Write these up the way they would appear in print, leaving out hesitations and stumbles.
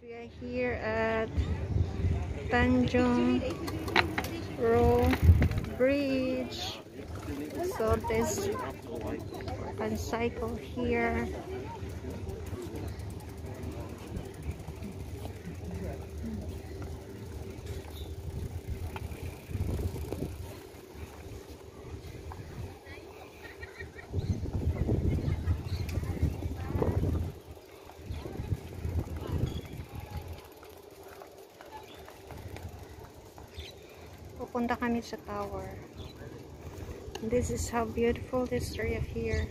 We are here at Tanjong Rhu Bridge. So this can cycle here. Pupunta kami sa tower. This is how beautiful this area here.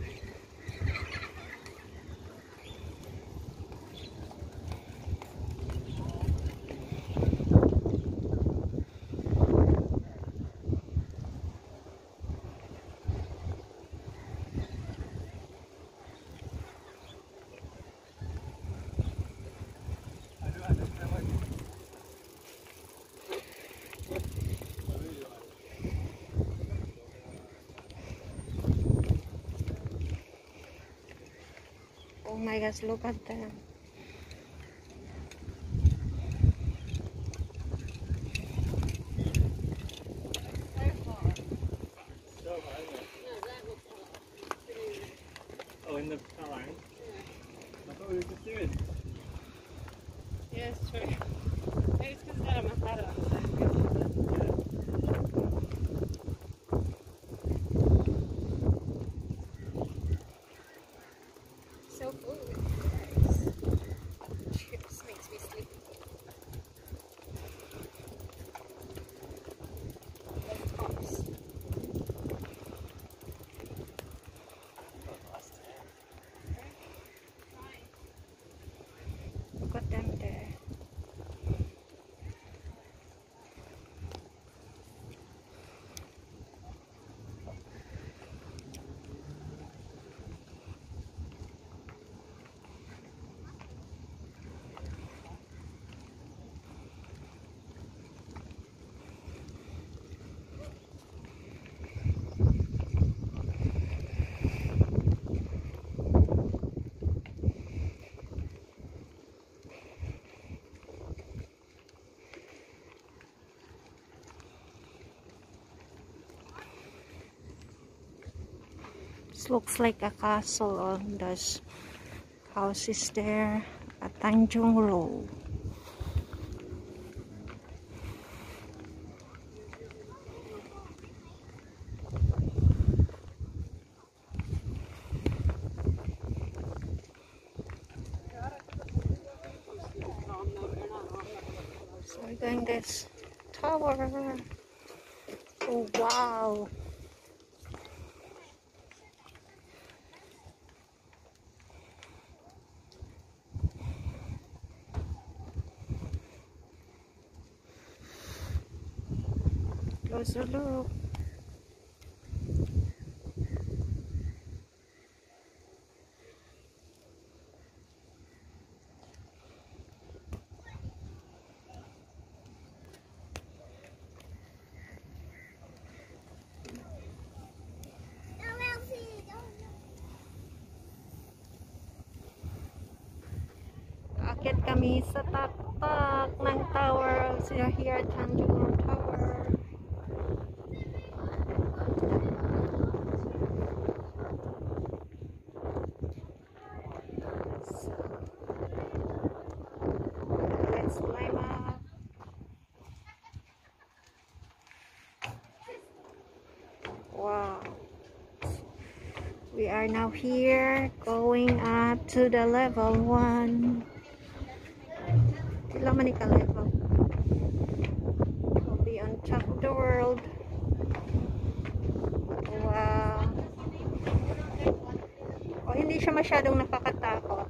Oh my gosh, look at them. Oh, in the Kallang? I thought we were just doing. Yeah, it's true. Maybe it's because I had my hat on. So cool. Chips makes me sleepy. Like pops. Look at them there. This looks like a castle on those houses there at Tanjong Rhu. So we're going this tower. Oh wow. Closer look. Akit kami sa taktak ng tower. Sila here at Tanjong Rhu Tower. So, let's climb up. Wow. We are now here going up to the level 1. Ilang man level. We'll be on top of the world. Wow. Oh, hindi siya masyadong nakakatakot.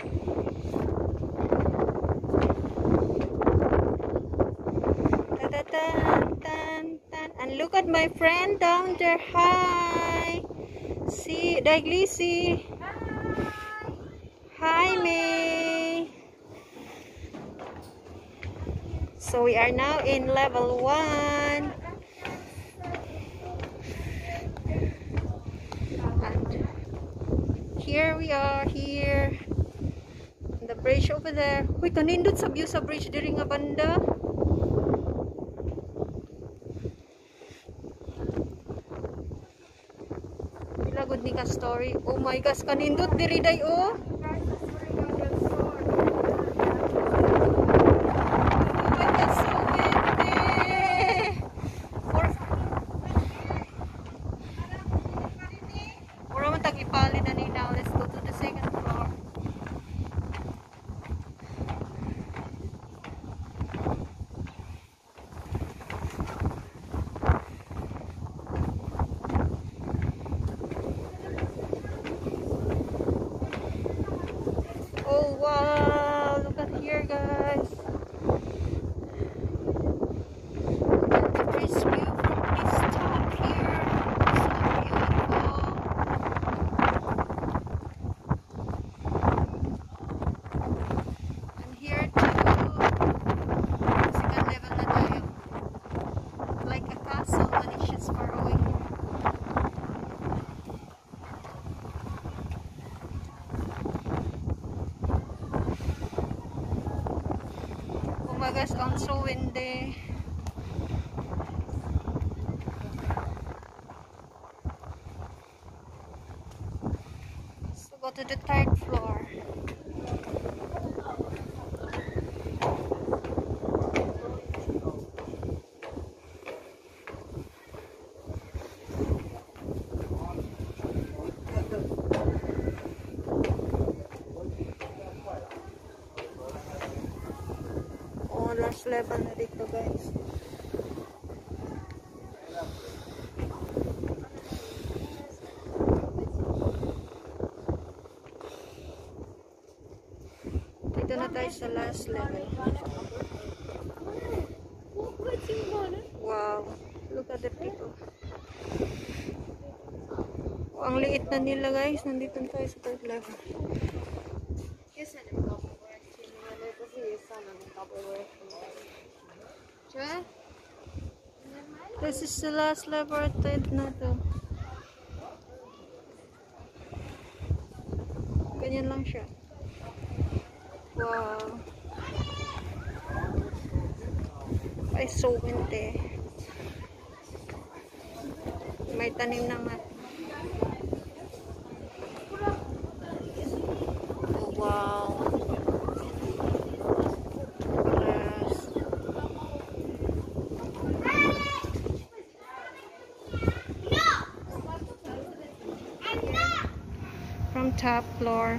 And look at my friend down there. Hi. See, Daglisi. Hi, May. So we are now in level 1. And here we are here. The bridge over there. Uy, kanindot sa view sa bridge diri nga banda. Pilagod ni ka story. Oh my gosh, kanindot diri day oh. Oh wow, look at here guys. This view from this top here. So beautiful. And here too. Second level na tayo. Like a castle but it's just far away. Guys, ang so windy. So go to the third floor. Last level na dito guys. Dito na tayo sa last level. Wow, look at the people. Oh, ang liit na nila guys. Nandito na tayo sa third level. This is the last laboratory na to. Ganyan lang siya. Wow. Ay, so windy. May tanim na mat. Oh, wow. From top floor.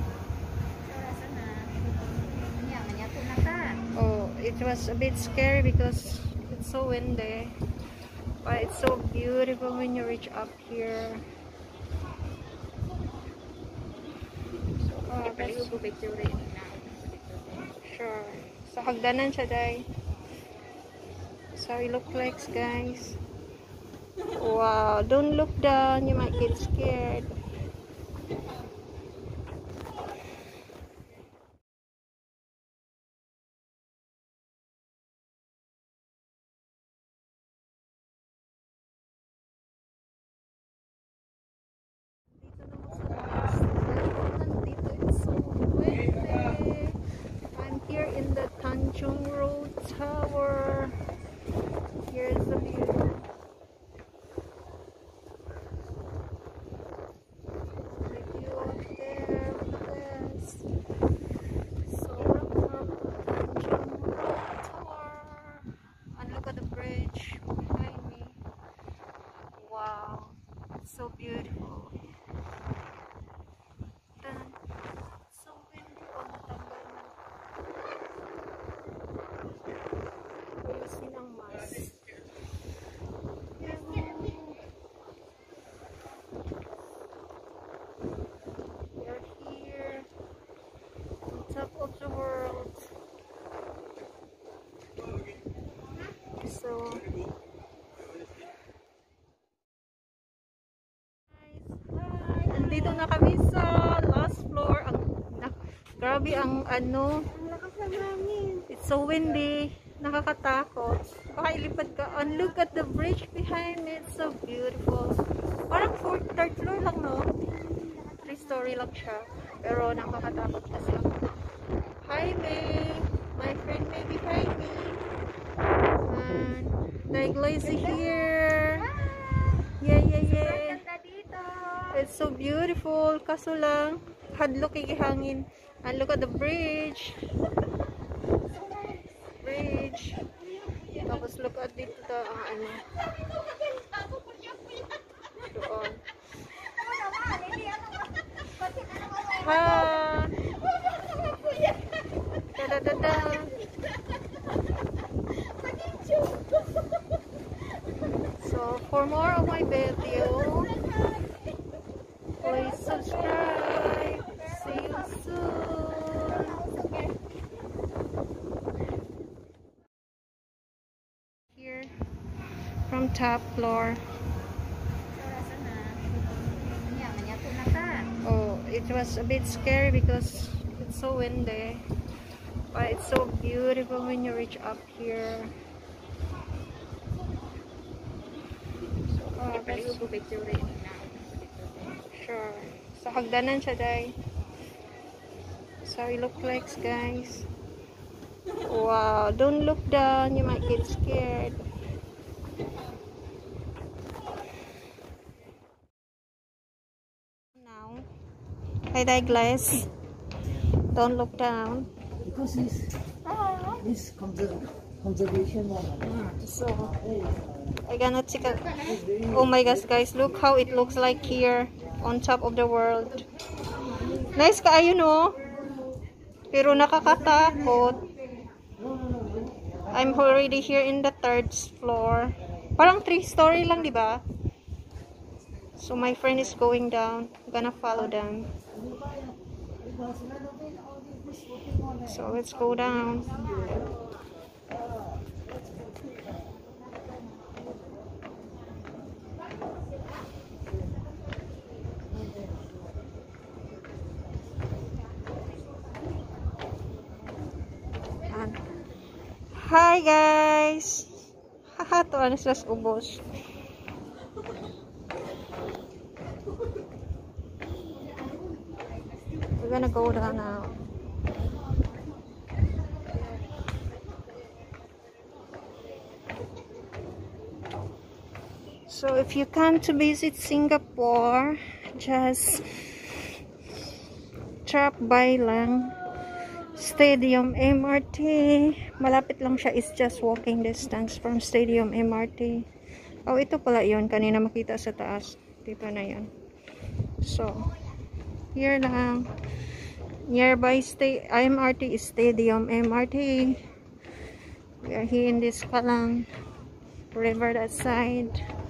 Oh, it was a bit scary because it's so windy, but it's so beautiful when you reach up here. Oh, sure. So hagdanan siya day. So it looks like guys. Wow, don't look down, you might get scared. I'm here in the Tanjong Rhu Tower. Here's the view. The view up there, look at this. So welcome to Tanjong Rhu Tower. And look at the bridge behind me. Wow, it's so beautiful. So windy on the We're here on top of the world. So nandito na kami sa last floor. Grabe ang ano. It's so windy. Nakakatakot. Baka ilipad ka. And look at the bridge behind me. It's so beautiful. Parang third floor lang, no? 3-story lang siya. Pero nakakatakot kasi. Hi, May. My friend May behind me. And the glacier here. Yeah. It's so beautiful. Kaso lang, hadlok igihangin. And look at the bridge. Tapos look at dito ano. Doon. Ha! Da. So, for more of my video, please subscribe. See you soon. Here, from top floor. Oh, it was a bit scary because it's so windy. But it's so beautiful when you reach up here. Oh, that's sure. So hagdanan siya day. So it looks like, guys. Wow, don't look down, you might get scared. Now, hi guys. Don't look down. Because this conservation one. So I gonna take a, oh my gosh guys, look how it looks like here on top of the world. Nice kaayo no? Pero nakakatakot. I'm already here in the 3rd floor. Parang 3-story lang, di ba? So my friend is going down. I'm gonna follow them. So let's go down. Hi guys. Haha, to ano sila sa ubos. We're gonna go down now. So if you come to visit Singapore, just drop by lang Stadium MRT. Malapit lang siya, is just walking distance from Stadium MRT. Oh, ito pala yun, kanina makita sa taas. Dito na yun. So here lang, nearby MRT is Stadium MRT. We are here in this Kallang River, that side.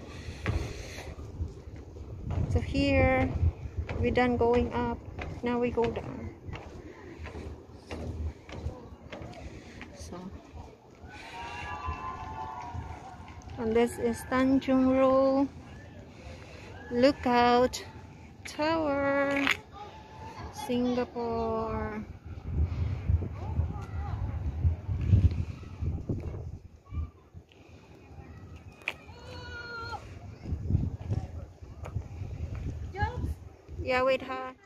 So here we done going up, now we go down. So, and this is Tanjong Rhu Lookout Tower, Singapore. Yeah, wait, ha.